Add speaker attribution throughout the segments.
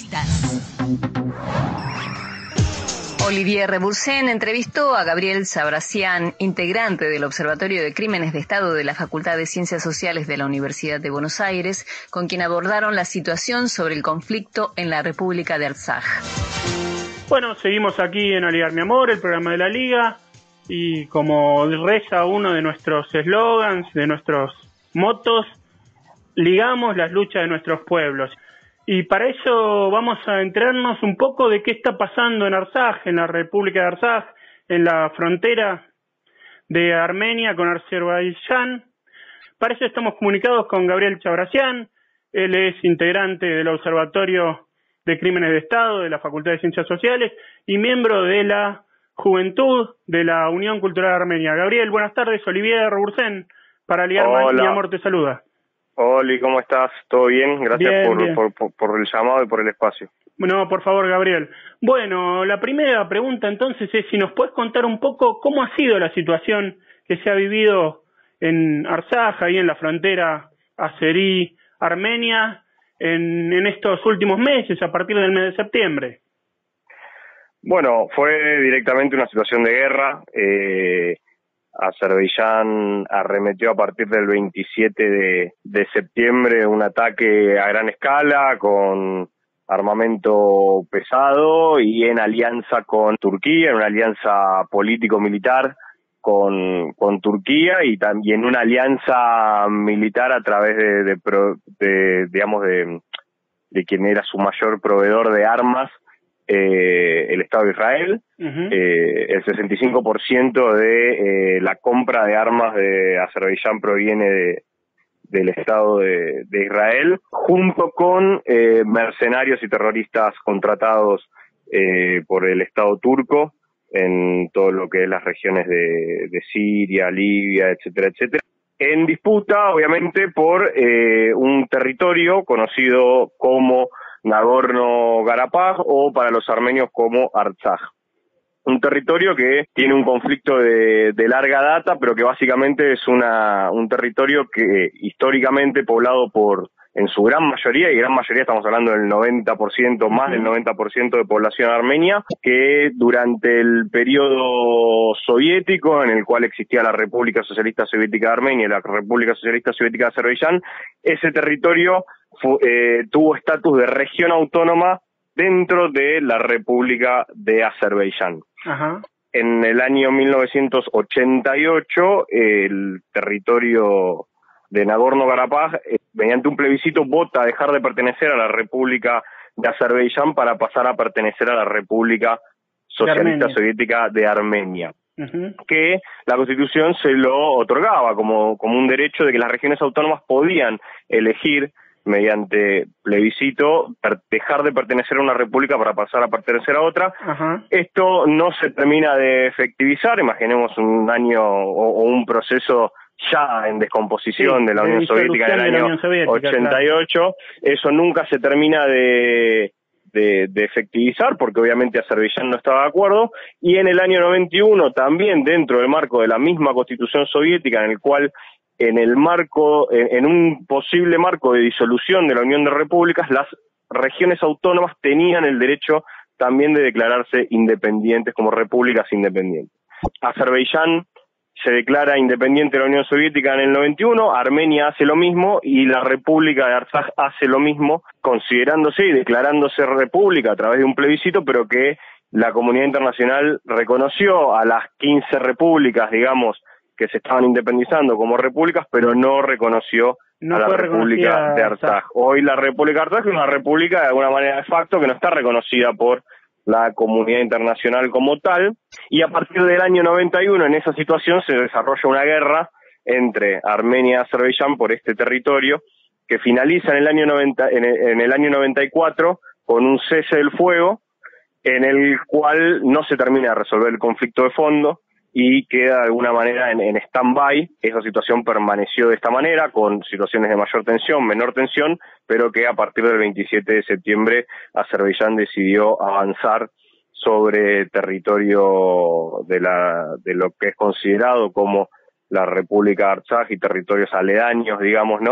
Speaker 1: Entrevistas.
Speaker 2: Olivier Reboursén entrevistó a Gabriel Chabrassian, integrante del Observatorio de Crímenes de Estado de la Facultad de Ciencias Sociales de la Universidad de Buenos Aires, con quien abordaron la situación sobre el conflicto en la República de Artsaj.
Speaker 3: Bueno, seguimos aquí en Aligar Mi Amor, el programa de la Liga, y como reza uno de nuestros eslogans, de nuestros motos, ligamos las luchas de nuestros pueblos. Y para eso vamos a enterarnos un poco de qué está pasando en Artsaj, en la República de Artsaj, en la frontera de Armenia con Azerbaiyán. Para eso estamos comunicados con Gabriel Chabrassian. Él es integrante del Observatorio de Crímenes de Estado de la Facultad de Ciencias Sociales y miembro de la Juventud de la Unión Cultural Armenia. Gabriel, buenas tardes. Olivier Reboursén, para Aligar Mi Amor, te saluda.
Speaker 4: Oli, ¿cómo estás? ¿Todo bien? Gracias
Speaker 3: bien.
Speaker 4: Por el llamado y por el espacio.
Speaker 3: No, por favor, Gabriel. Bueno, la primera pregunta entonces es si nos puedes contar un poco cómo ha sido la situación que se ha vivido en Artsaj, ahí en la frontera azerí-armenia, en estos últimos meses, a partir del mes de septiembre.
Speaker 4: Bueno, fue directamente una situación de guerra. Azerbaiyán arremetió a partir del 27 de septiembre un ataque a gran escala con armamento pesado y en alianza con Turquía, en una alianza político-militar con Turquía y también una alianza militar a través de quien era su mayor proveedor de armas, el Estado de Israel. El 65% de la compra de armas de Azerbaiyán proviene del Estado de Israel, junto con mercenarios y terroristas contratados por el Estado turco en todo lo que es las regiones de Siria, Libia, etcétera, etcétera, en disputa obviamente por un territorio conocido como Nagorno-Karabaj o para los armenios como Artsaj. Un territorio que tiene un conflicto de larga data, pero que básicamente es un territorio que históricamente poblado en su gran mayoría, y gran mayoría estamos hablando del 90%, más del 90% de población armenia, que durante el periodo soviético, en el cual existía la República Socialista Soviética de Armenia y la República Socialista Soviética de Azerbaiyán, ese territorio tuvo estatus de región autónoma dentro de la República de Azerbaiyán.
Speaker 3: Ajá.
Speaker 4: En el año 1988, el territorio de Nagorno-Karabaj, mediante un plebiscito, vota a dejar de pertenecer a la República de Azerbaiyán para pasar a pertenecer a la República Socialista Soviética de Armenia. Que la Constitución se lo otorgaba como un derecho de que las regiones autónomas podían elegir mediante plebiscito dejar de pertenecer a una república para pasar a pertenecer a otra.
Speaker 3: Ajá.
Speaker 4: Esto no se termina de efectivizar. Imaginemos un año o un proceso ya en descomposición de la Unión Soviética en el año 88. Claro. Eso nunca se termina de efectivizar, porque obviamente Azerbaiyán no estaba de acuerdo, y en el año 91 también dentro del marco de la misma Constitución soviética, en el cual en un posible marco de disolución de la Unión de Repúblicas, las regiones autónomas tenían el derecho también de declararse independientes como repúblicas independientes. Azerbaiyán se declara independiente de la Unión Soviética en el 91, Armenia hace lo mismo y la República de Artsaj hace lo mismo, considerándose y declarándose república a través de un plebiscito, pero que la comunidad internacional reconoció a las 15 repúblicas, digamos, que se estaban independizando como repúblicas, pero no reconoció a la República de Artsaj. Hoy la República de Artsaj es una república de alguna manera de facto que no está reconocida por la comunidad internacional como tal, y a partir del año 91 en esa situación se desarrolla una guerra entre Armenia y Azerbaiyán por este territorio, que finaliza en el año 94 con un cese del fuego, en el cual no se termina de resolver el conflicto de fondo, y queda de alguna manera en stand-by. Esa situación permaneció de esta manera, con situaciones de mayor tensión, menor tensión, pero que a partir del 27 de septiembre Azerbaiyán decidió avanzar sobre territorio de lo que es considerado como la República de Artsaj y territorios aledaños, digamos, ¿no?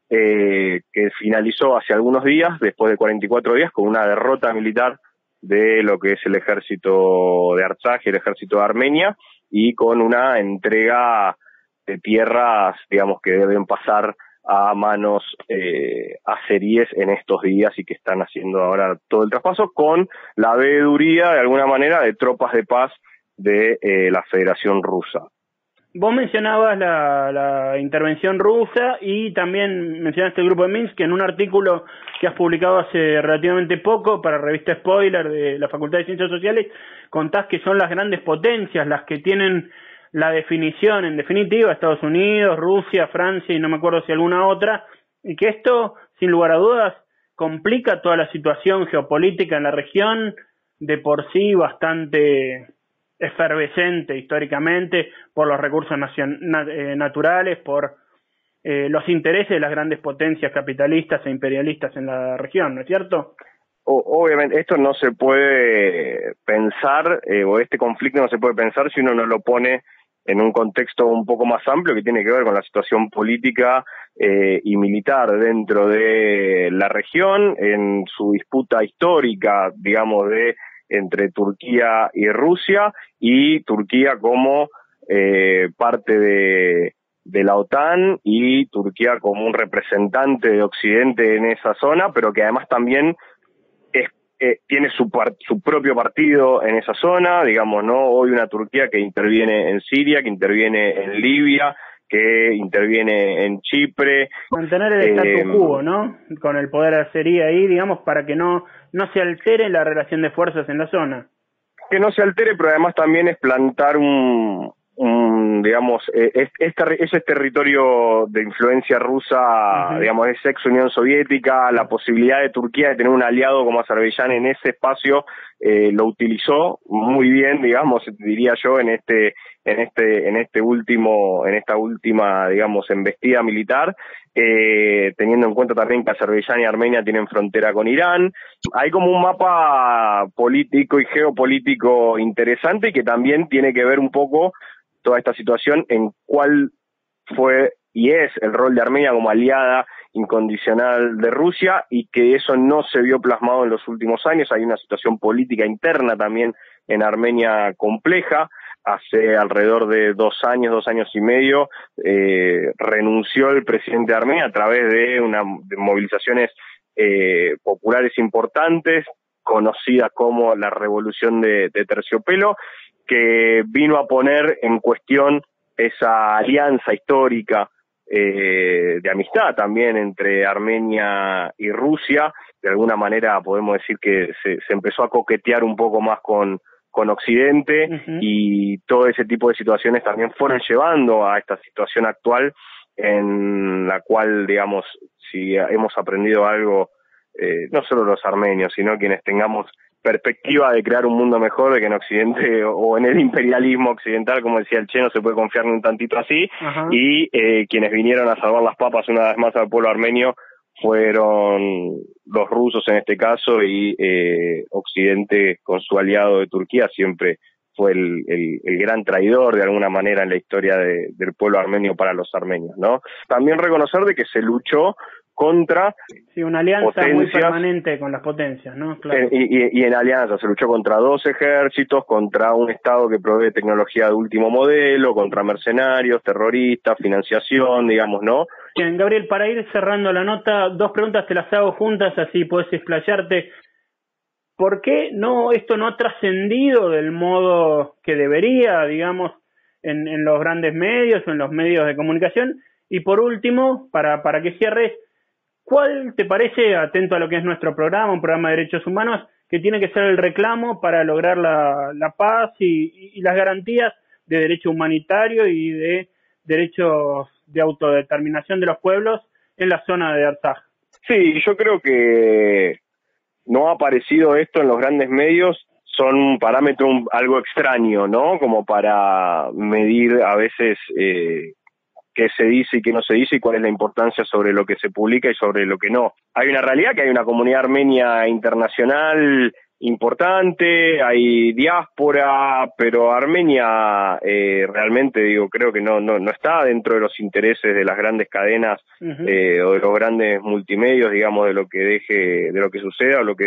Speaker 4: que finalizó hace algunos días, después de 44 días, con una derrota militar de lo que es el ejército de Artsaj y el ejército de Armenia, y con una entrega de tierras, digamos, que deben pasar a manos azeríes en estos días y que están haciendo ahora todo el traspaso con la veeduría, de alguna manera, de tropas de paz de la Federación Rusa.
Speaker 3: Vos mencionabas la intervención rusa y también mencionaste el grupo de Minsk, que en un artículo que has publicado hace relativamente poco para revista Spoiler de la Facultad de Ciencias Sociales, contás que son las grandes potencias las que tienen la definición, en definitiva, Estados Unidos, Rusia, Francia y no me acuerdo si alguna otra, y que esto, sin lugar a dudas, complica toda la situación geopolítica en la región, de por sí bastante efervescente históricamente por los recursos naturales, por los intereses de las grandes potencias capitalistas e imperialistas en la región, ¿no es cierto?
Speaker 4: Obviamente, esto no se puede pensar, o este conflicto no se puede pensar si uno no lo pone en un contexto un poco más amplio que tiene que ver con la situación política y militar dentro de la región, en su disputa histórica, digamos, entre Turquía y Rusia, y Turquía como parte de la OTAN y Turquía como un representante de Occidente en esa zona, pero que además también tiene su propio partido en esa zona, digamos, ¿no? Hoy una Turquía que interviene en Siria, que interviene en Libia, que interviene en Chipre.
Speaker 3: Mantener el statu quo, ¿no? Con el poder azerí ahí, digamos, para que no se altere la relación de fuerzas en la zona.
Speaker 4: Que no se altere, pero además también es plantar digamos, ese territorio de influencia rusa, digamos, es ex Unión Soviética, la posibilidad de Turquía de tener un aliado como Azerbaiyán en ese espacio, lo utilizó muy bien, digamos, diría yo, en esta última, digamos, embestida militar, teniendo en cuenta también que Azerbaiyán y Armenia tienen frontera con Irán. Hay como un mapa político y geopolítico interesante que también tiene que ver un poco toda esta situación en cuál fue y es el rol de Armenia como aliada incondicional de Rusia, y que eso no se vio plasmado en los últimos años. Hay una situación política interna también en Armenia compleja. Hace alrededor de 2 años y medio, renunció el presidente de Armenia a través de movilizaciones populares importantes, conocida como la Revolución de Terciopelo, que vino a poner en cuestión esa alianza histórica de amistad también entre Armenia y Rusia. De alguna manera podemos decir que se empezó a coquetear un poco más con Occidente, y todo ese tipo de situaciones también fueron llevando a esta situación actual, en la cual, digamos, si hemos aprendido algo, no solo los armenios, sino quienes tengamos perspectiva de crear un mundo mejor, de que en Occidente o en el imperialismo occidental, como decía el Che, no se puede confiar ni un tantito así, y quienes vinieron a salvar las papas una vez más al pueblo armenio fueron los rusos en este caso, y Occidente con su aliado de Turquía siempre fue el gran traidor de alguna manera en la historia del pueblo armenio para los armenios, ¿no? También reconocer de que se luchó contra
Speaker 3: una alianza
Speaker 4: potencias,
Speaker 3: muy permanente con las potencias, ¿no? Claro.
Speaker 4: Y en alianza se luchó contra 2 ejércitos, contra un Estado que provee tecnología de último modelo, contra mercenarios, terroristas, financiación, digamos, ¿no?
Speaker 3: Bien, Gabriel, para ir cerrando la nota, 2 preguntas te las hago juntas, así puedes explayarte. ¿Por qué esto no ha trascendido del modo que debería, digamos, en los grandes medios o en los medios de comunicación? Y por último, para que cierres, ¿cuál te parece, atento a lo que es nuestro programa, un programa de derechos humanos, que tiene que ser el reclamo para lograr la paz y las garantías de derecho humanitario y de derechos de autodeterminación de los pueblos en la zona de Artsaj?
Speaker 4: Sí, yo creo que no ha aparecido esto en los grandes medios. Son un parámetro algo extraño, ¿no? Como para medir a veces qué se dice y qué no se dice, y cuál es la importancia sobre lo que se publica y sobre lo que no. Hay una realidad, que hay una comunidad armenia internacional importante, hay diáspora, pero Armenia realmente, digo, creo que no está dentro de los intereses de las grandes cadenas o de los grandes multimedios, digamos, de lo que suceda o lo que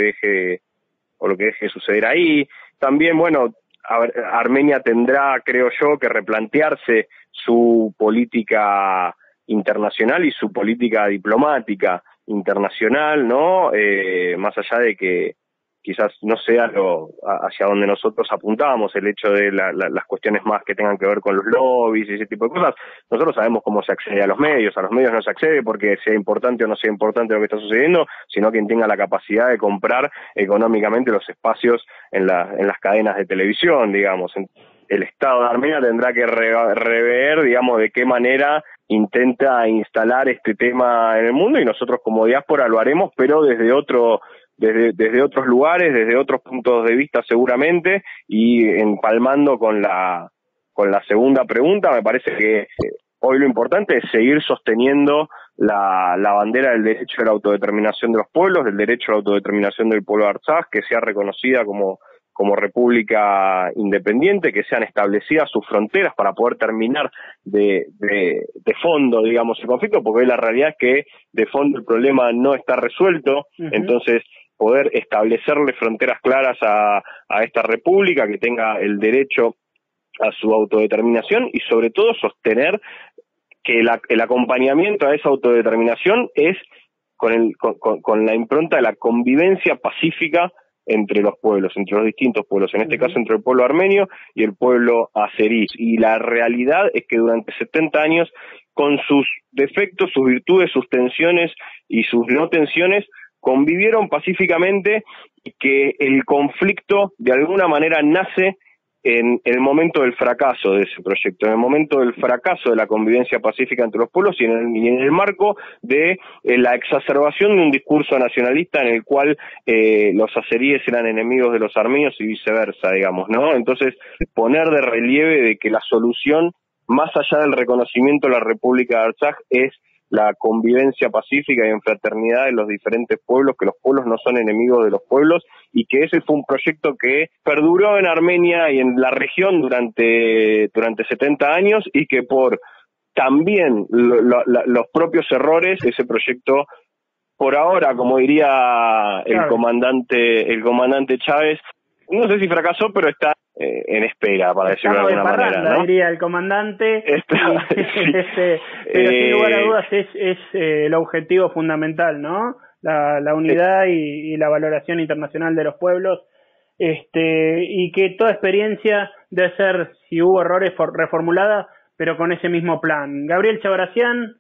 Speaker 4: deje suceder ahí. También, bueno, Armenia tendrá, creo yo, que replantearse su política internacional y su política diplomática internacional, ¿no? Más allá de que quizás no sea hacia donde nosotros apuntábamos, el hecho de las cuestiones más que tengan que ver con los lobbies y ese tipo de cosas. Nosotros sabemos cómo se accede a los medios no se accede porque sea importante o no sea importante lo que está sucediendo, sino quien tenga la capacidad de comprar económicamente los espacios en las cadenas de televisión, digamos. El Estado de Armenia tendrá que rever, digamos, de qué manera intenta instalar este tema en el mundo, y nosotros como diáspora lo haremos, pero desde otros lugares, desde otros puntos de vista seguramente, y empalmando con la segunda pregunta, me parece que hoy lo importante es seguir sosteniendo la bandera del derecho a la autodeterminación de los pueblos, del derecho a la autodeterminación del pueblo de Artsaj, que sea reconocida como república independiente, que sean establecidas sus fronteras para poder terminar de fondo, digamos, el conflicto, porque hoy la realidad es que de fondo el problema no está resuelto. Entonces poder establecerle fronteras claras a esta república, que tenga el derecho a su autodeterminación, y sobre todo sostener que el acompañamiento a esa autodeterminación es con la impronta de la convivencia pacífica entre los pueblos, entre los distintos pueblos, en este caso entre el pueblo armenio y el pueblo azerí. Y la realidad es que durante 70 años, con sus defectos, sus virtudes, sus tensiones y sus no tensiones, convivieron pacíficamente, y que el conflicto de alguna manera nace en el momento del fracaso de ese proyecto, en el momento del fracaso de la convivencia pacífica entre los pueblos, y en el marco de la exacerbación de un discurso nacionalista en el cual los azeríes eran enemigos de los armenios y viceversa, digamos, ¿no? Entonces, poner de relieve de que la solución, más allá del reconocimiento de la República de Artsaj, es la convivencia pacífica y en fraternidad de los diferentes pueblos, que los pueblos no son enemigos de los pueblos, y que ese fue un proyecto que perduró en Armenia y en la región durante 70 años, y que por también los propios errores, ese proyecto, por ahora, como diría el comandante Chávez, no sé si fracasó, pero en espera, para decirlo de alguna manera, ¿no?
Speaker 3: Diría el comandante. Pero sin lugar a dudas es el objetivo fundamental, ¿no? La unidad y la valoración internacional de los pueblos, y que toda experiencia debe ser, si hubo errores, reformulada, pero con ese mismo plan. Gabriel Chabrassian,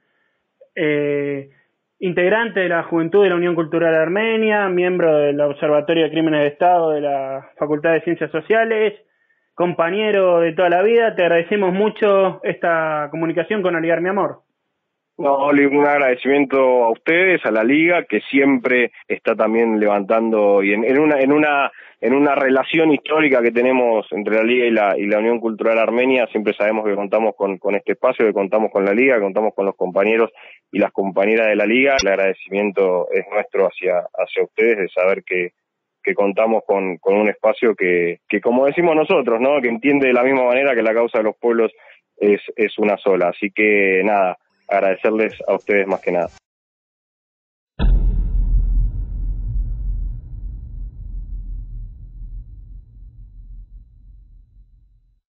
Speaker 3: integrante de la Juventud de la Unión Cultural Armenia, miembro del Observatorio de Crímenes de Estado de la Facultad de Ciencias Sociales, compañero de toda la vida, te agradecemos mucho esta comunicación con Aligar Mi Amor.
Speaker 4: No, Oli, un agradecimiento a ustedes, a la Liga, que siempre está también levantando, y en una relación histórica que tenemos entre la Liga y la Unión Cultural Armenia, siempre sabemos que contamos con este espacio, que contamos con la Liga, que contamos con los compañeros y las compañeras de la Liga. El agradecimiento es nuestro hacia ustedes, de saber que contamos con un espacio que como decimos nosotros, ¿no?, que entiende de la misma manera que la causa de los pueblos es una sola. Así que nada, agradecerles a ustedes más que nada.